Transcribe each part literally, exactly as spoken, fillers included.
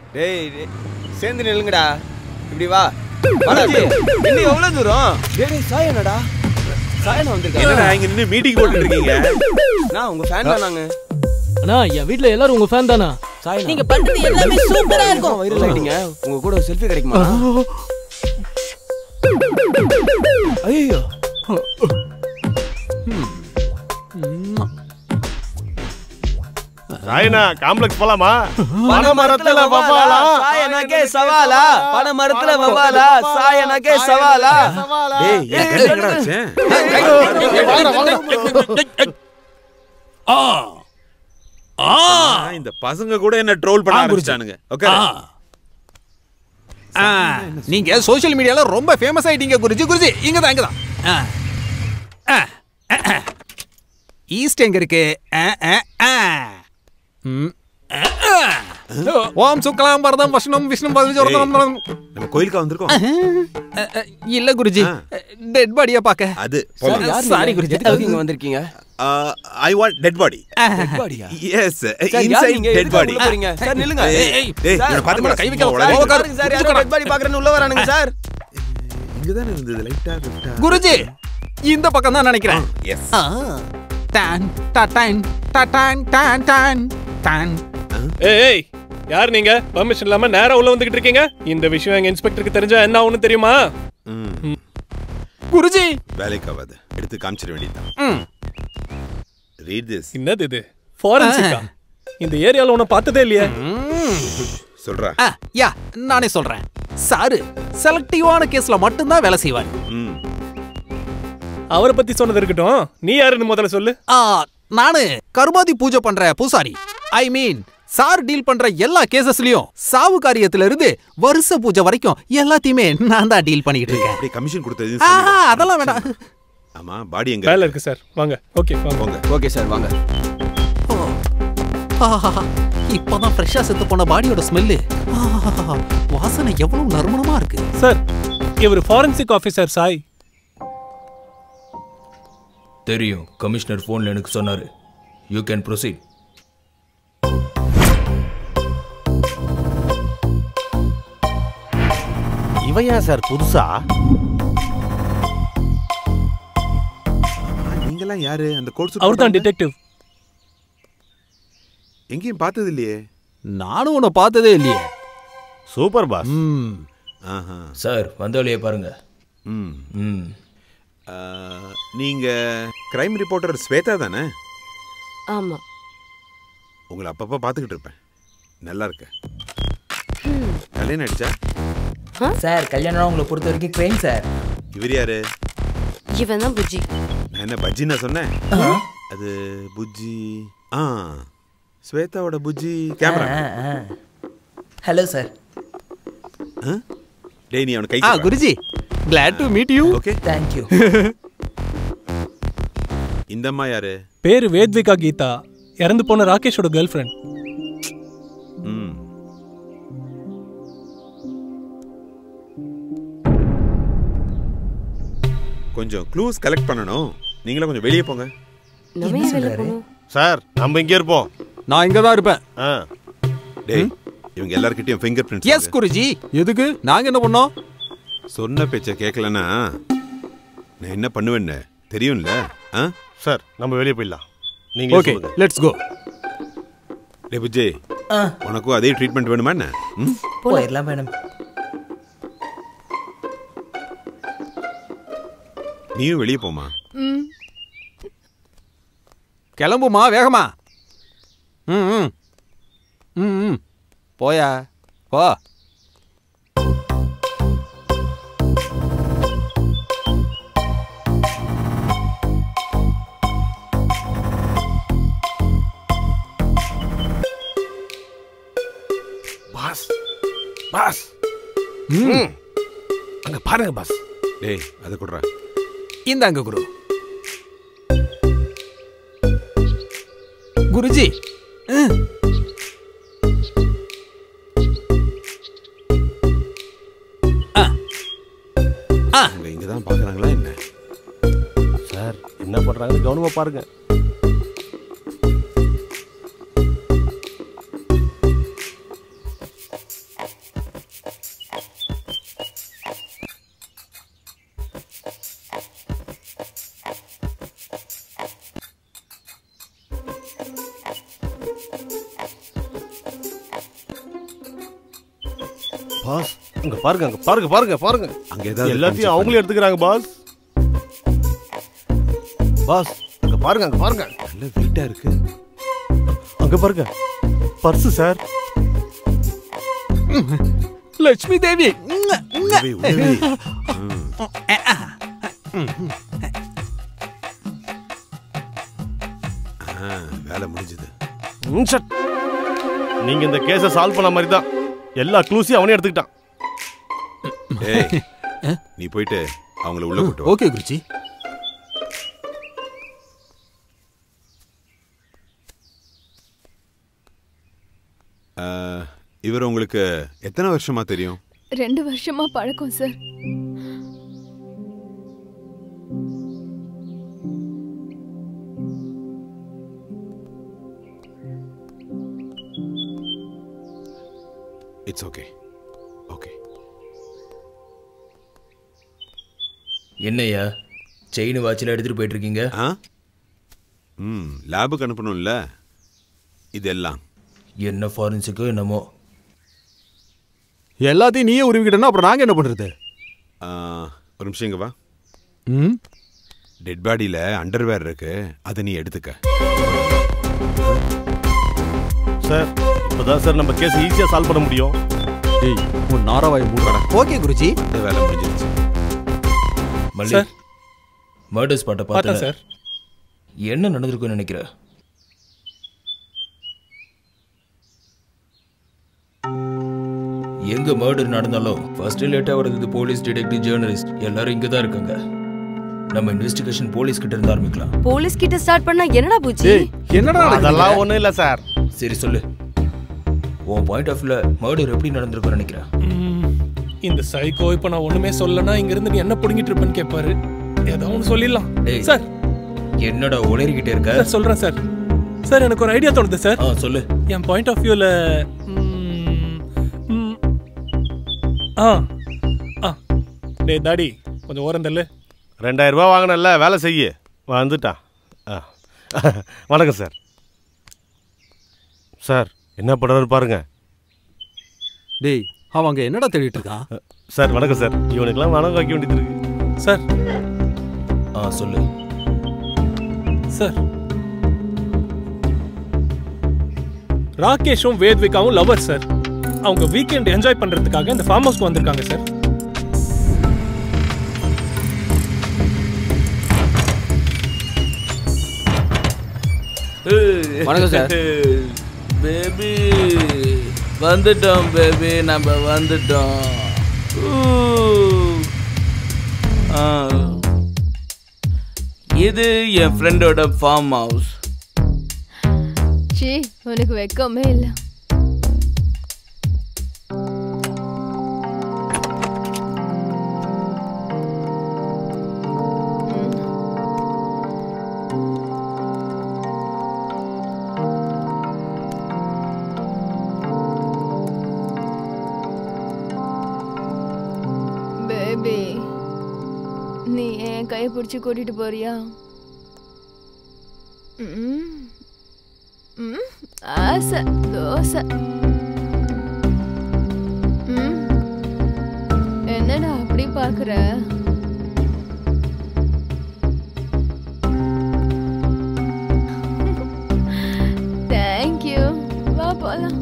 டேய் சேர்ந்து நில்லுங்கடா. இப்படி வா. வாடாஜி. இன்னும் எவ்வளவு தூரம்? டேய் சாயனடா. சாயன வந்திருக்காங்க. என்னடா இங்க நின்னு மீட்டிங் போட்டுட்டு இருக்கீங்க? நான் உங்க ஃபேன் தான் நாங்க. அண்ணா என் வீட்ல எல்லாரும் உங்க ஃபேன் தானா? சாயன. நீங்க பண்றது எல்லாமே சூப்பரா இருக்கும். வைரல் ஆயிட்டீங்க. உங்க கூட ஒரு செல்ஃபி கிடைக்குமா? ஐயோ. சாயனா காம்ப்ளெக்ஸ் போலாமா? பனை மரத்துல வவாலா சாயனக்கே சவாலா. பனை மரத்துல வவாலா சாயனக்கே சவாலா. டேய் என்னடா ஆச்சு? ஆ ஆ இந்த பசங்க கூட என்ன ட்ரோல் பண்ண ஆரம்பிச்சானுங்க. ஓகே. ஆ நீங்க சோஷியல் மீடியால ரொம்ப ஃபேமஸ் ஆயிட்டீங்க குருஜி. குருஜி இங்க தான் இங்க தான். ஈஸ்ட் எங்க இருக்கு? ஓம் சுக்லாம் பரதம் வஷ்ணம் விஷ்ணு பதவிஜோரம். நம்ம கோயிலுக்கு வந்திருக்கோம். இல்ல குருஜி, டெட் பாடியா பாக்க. அது சாரி குருஜி. எதுக்கு இங்க வந்திருக்கீங்க? I want dead body. Dead பாடியா? Yes, inside dead body. Sir நில்லுங்க. டேய் என்ன பாத்து கை வைக்க பாருங்க சார். யாரோ டெட் பாடி பாக்குறேன்னு உள்ள வரானுங்க சார். இங்க தான் இருந்தது லைட்டா லைட்டா. குருஜி இந்த பக்கம் தான் நினைக்கிறேன். எஸ். டான் டான் டான் டான் டான் டான். ஏய் யார் நீங்க? பர்மிஷன் இல்லாம நேரா உள்ள வந்துகிட்டு இருக்கீங்க. இந்த விஷயம் எங்க இன்ஸ்பெக்டருக்கு தெரிஞ்சா என்ன ஆகும்னு தெரியுமா? குருஜி வேலைக்கு ஆகாது. எடுத்து காமிச்சிட வேண்டியதுதான். Read this. என்னது இது? ஃபாரன்சிக்கா? இந்த ஏரியால உன்னை பார்த்ததே இல்லையே. சொல்றா. யா நானே சொல்றேன். சாரு செலக்டிவான கேஸ்ல மட்டும் தான் வேலை செய்வார். அவரை பத்தி சொன்னது இருக்கட்டும். நீ யாருன்னு முதல்ல சொல்லு. நானு கருமாதி பூஜை பண்ற பூசாரி. ஐ மீன் சார் டீல் பண்ற எல்லா கேசஸ்லயும் சாவு காரியத்துல இருந்து வருஷ பூஜை வரைக்கும் எல்லாத்தையுமே நான் தான் டீல் பண்ணிட்டு இருக்கேன். அப்படியே கமிஷன் கொடுத்தது. அதெல்லாம் வேண்டாம். ஆமா பாடி எங்க? வேலை இருக்கு சார். வாங்க. ஓகே வாங்க. ஓகே சார் வாங்க. இப்பதான் ஃப்ரெஷ்ஷா செத்து போன பாடியோட ஸ்மெல்லு. வாசனை எவ்வளவு நறுமணமா இருக்கு. சார் இவர் ஃபாரன்சிக் ஆபீசர் சாய். தெரியும். கமிஷனர் போன்ல எனக்கு சொன்னாரு. You can proceed. இவையா சார் புதுசா? நீங்கலாம் யாரு? அந்த கோட் அவர் தான் டிடெக்டிவ். எங்கேயும் பார்த்தது இல்லையே. நானும் உன்னை பார்த்ததே இல்லையே. Super pass. சார் வந்த வழியே பாருங்க. ம் ம் நீங்க கிரைம் ரிப்போர்ட்டர் ஸ்வேதா தானே? ஆமா. உங்களை அப்பப்போ பார்த்துக்கிட்டு இருப்பேன். நல்லா இருக்க. கல்யாணம் ஆயிடுச்சா? சார் கல்யாணம் உங்களை பொறுத்த வரைக்கும் கிரைம் சார். இவர் யாரு? இவன் தான் புஜ்ஜி. நான் என்ன பஜ்ஜின்னா சொன்னேன்? அது புஜ்ஜி. ஆ ஸ்வேதாவோட புஜ்ஜி கேமரா. Hello sir. டேய் நீ அவன கை. ஆ Guruji glad to meet you. Okay thank you. இந்த அம்மா யாரு? பேரு வேத்விகா கீதா. இறந்து போன ராகேஷோட கேர்ள் ஃப்ரெண்ட். ம் கொஞ்சம் க்ளூஸ் கலெக்ட் பண்ணனும். நீங்களே கொஞ்சம் வெளியே போங்க. நம்ம வெளிய போறோம். சார் நம்ம இங்க இருப்போம். நான் இங்க தான் இருப்பேன். டேய் இவங்க எல்லார்கிட்டயும் ஃபிங்கர் பிரிண்ட்ஸ். எஸ் குருஜி. எதுக்கு? நாங்க என்ன பண்ணோம்? சொன்ன பேச்ச கேட்கலனா நான் என்ன பண்ணுவேன்னு தெரியும்ல. சார் நம்ம வெளியே போயிடலாம். நீங்க ஓகே லெட்ஸ் கோ. டேய் புஜ்ஜி உனக்கு அதே ட்ரீட்மெண்ட் வேணுமா என்ன? போயிடலாம் மேடம். நீயும் வெளியே போமா. கிளம்புமா வேகமா. ம் ம் ம் போயா போ. பாஸ் பாஸ் ம் அங்க பாருங்க பாஸ். டேய் அத குடுறா. இந்தாங்க குரு. குருஜி அவங்க இங்க தான் பாக்குறாங்களா என்ன? சார் என்ன பண்றாங்கன்னு கவனமா பாருங்க. பாஸ் அங்க பாருங்க அங்க பாருங்க பாருங்க பாருங்க அங்க ஏதாவது எல்லாத்தையும் அவங்களே எடுத்துக்கிறாங்க பாஸ். பாஸ் அங்க பாருங்க அங்க பாருங்க நல்ல வெயிட்டா இருக்கு. அங்க பாருங்க பர்ஸ் சார். லட்சுமி தேவி உதவி, உதவி. ஆ, வேலை முடிஞ்சது. ம், சட். நீங்க இந்த கேஸை சால்வ் பண்ண மாதிரி தான் எல்லா க்ளூஸையும் அவனே எடுத்துக்கிட்டான். ஏய், நீ போயிட்டு அவங்கள உள்ள கூட்டு வா. ஓகே குருஜி. ஆ, இவர் உங்களுக்கு எத்தனை வருஷமா தெரியும்? ரெண்டு வருஷமா பழக்கம் சார். It's okay. ஓகே. என்னையா செயின் வாட்சில் எடுத்துட்டு போயிட்டு இருக்கீங்க? ஆ ம் லேபுக்கு அனுப்பணும்ல இதெல்லாம். என்ன ஃபாரன்ஸுக்கு என்னமோ. எல்லாத்தையும் நீயே உருவிக்கிட்டனா அப்புறம் நாங்க என்ன பண்றது? ஆ, ஒரு நிமிஷம் இங்க வா. ம் டெட் பாடியில அண்டர்வேர் இருக்கு, அதை நீ எடுத்துக்க. சார் இப்போதான் சார் நம்ம கேஸ் ஈஸியா சால்வ் பண்ண முடியும். டேய் உன் நாராவாய் மூடடா. ஓகே குருஜி. இந்த வேலை முடிஞ்சிருச்சு. மல்லி சார். மர்டர் ஸ்பாட்டை பார்த்தா பார்த்தேன் சார். என்ன நடந்திருக்குன்னு நினைக்கிற? எங்க மர்டர் நடந்தாலும் ஃபர்ஸ்ட் லேட்டா வருது போலீஸ், டிடெக்டிவ், ஜேர்னலிஸ்ட் எல்லாரும் இங்க தான் இருக்காங்க. நம்ம இன்வெஸ்டிகேஷன் போலீஸ் கிட்ட இருந்து ஆரம்பிக்கலாம். போலீஸ் கிட்ட ஸ்டார்ட் பண்ணா என்னடா பூச்சி? ஏய் என்னடா அதெல்லாம் ஒண்ணும் இல்ல சார். சரி சொல்லு, உன் பாயிண்ட் ஆஃப் வியூல மர்டர் எப்படி நடந்திருக்குன்னு நினைக்கிற? ம், இந்த சைக்கோ இப்ப நான் ஒண்ணுமே சொல்லனா இங்க இருந்து நீ என்ன புடுங்கிட்டு இருப்பேன்னு கேட்பாரு. ஏதோ ஒன்று சொல்லிடலாம். டேய், சார் என்னடா உளறிக்கிட்டே இருக்க? சார் சொல்றேன் சார். சார் எனக்கு ஒரு ஐடியா தோணுது சார். ஆ சொல்லு. என் பாயிண்ட் ஆஃப் வியூல ஆ ஆ டேய் தாடி கொஞ்சம் ஓரம் தள்ளு. ரெண்டாயிரம் ரூபாய் வாங்கினல்ல, வேலை செய்ய வந்துட்டான். ஆ வணக்கம் சார். சார் என்ன பண்ணுறாரு பாருங்க. டேய் அவன் அங்க என்னடா தேடிட்டு இருக்கான்? சார் வணக்கம் சார். இவனுக்கெல்லாம் வணக்கம் வைக்க வேண்டியது இருக்கு சார். ஆ சொல்லு சார். ராகேஷும் வேத்விகாவும் லவர் சார். அவங்க வீக்கெண்ட் என்ஜாய் பண்றதுக்காக இந்த ஃபார்ம் ஹவுஸ்க்கு வந்திருக்காங்க சார். வணக்கம் சார். பேபி வந்துட்டோம் பேபி, நம்ம வந்துட்டோம். ஆ, இது என் ஃப்ரெண்டோட ஃபார்ம் ஹவுஸ். சீ உனக்கு வெக்கமே இல்ல. பேபி நீ என் கையை பிடிச்சி கூட்டிட்டு போறியா? ம், ம், ஆசை தோசை. ம், என்னடா அப்படி பாக்குற? தேங்க்யூ. வா போலாம்.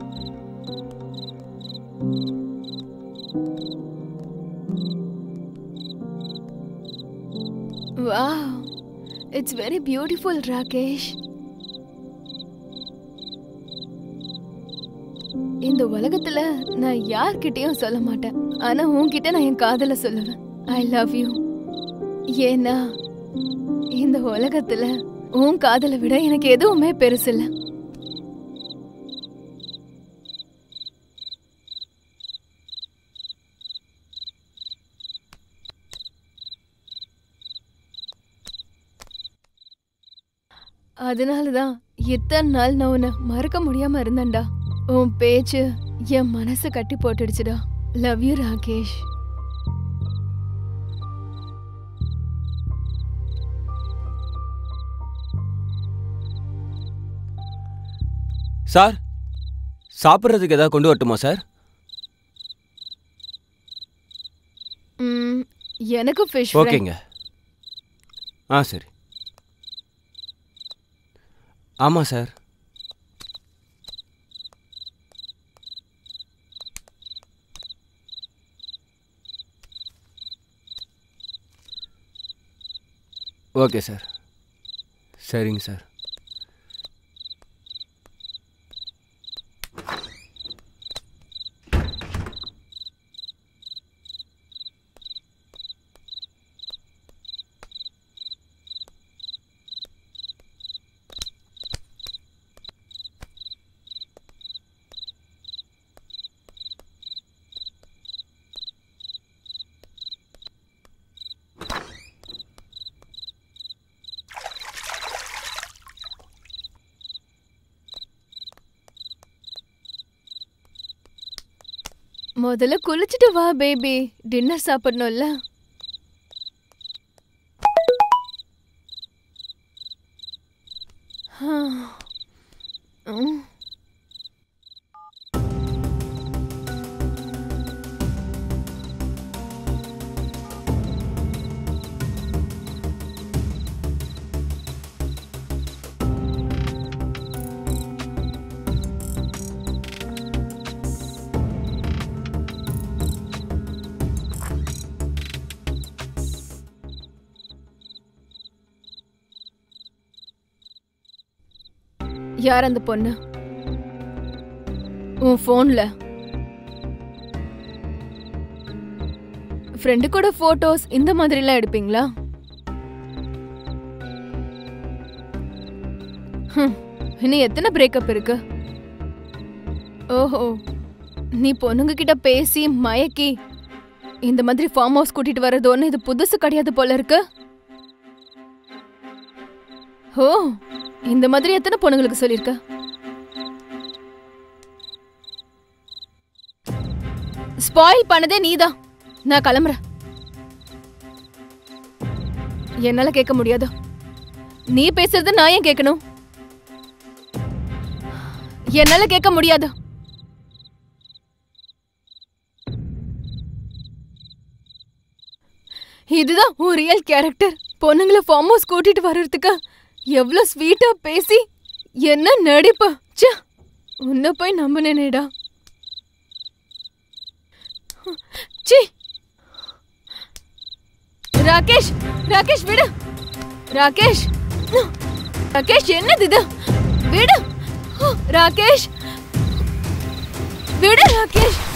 Wow, it's very beautiful, Rakesh. இந்த உலகத்துல நான் யார்கிட்டயும் சொல்ல மாட்டேன், ஆனா உன்கிட்ட நான் என் காதல சொல்லுவேன். I love you. ஏன்னா இந்த உலகத்துல உன் காதலை விட எனக்கு எதுவுமே பெருசில்ல. அதனாலதான் இத்தனை நாள் நான் உன்னை மறக்க முடியாம இருந்தேன்டா. உன் பேச்சு என் மனசை கட்டி போட்டுடுச்சுடா. Love you Rakesh. சார் சாப்பிட்றதுக்கு ஏதாவது கொண்டு வரட்டுமா சார்? எனக்கு ஃபிஷ் ஓகேங்க. ஆ சரி. ஆமாம் சார். Okay sir. சரிங்க சார். முதல்ல குளிச்சுட்டு வா பேபி, டின்னர் சாப்பிடணும்ல. ம். யார் அந்த பொண்ணு? உன் போன்ல ஃப்ரெண்டு கூட போட்டோஸ் இந்த மாதிரி எல்லாம் எடுப்பீங்களா? இன்னும் எத்தனை பிரேக்கப் இருக்கு? ஓஹோ, நீ பொண்ணுங்க கிட்ட பேசி மயக்கி இந்த மாதிரி ஃபார்ம் ஹவுஸ் கூட்டிட்டு வர்றது ஒண்ணு இது புதுசு கிடையாது போல இருக்கு. ஓ, இந்த மாதிரி எத்தனை பொண்ணுங்களுக்கு சொல்லிருக்க? ஸ்பாயில் பண்ணதே நீதான். நான் கிளம்புறேன். என்னால கேட்க முடியாது. நீ பேசுறது நான் ஏன் கேட்கணும்? என்னால கேட்க முடியாது. இதுதான் உன் ரியல் கேரக்டர். பொண்ணுங்களை ஃபார்ம் ஹவுஸ் கூட்டிட்டு வர்றதுக்கு எவ்வளவு ஸ்வீட்டா பேசி என்ன நடிப்பு. ச்சே, உன்னை போய் நம்பினேடா. ச்சீ. ராகேஷ், ராகேஷ் விடு. ராகேஷ், ராகேஷ் என்னது இது? விடு ராகேஷ், விடு ராகேஷ்.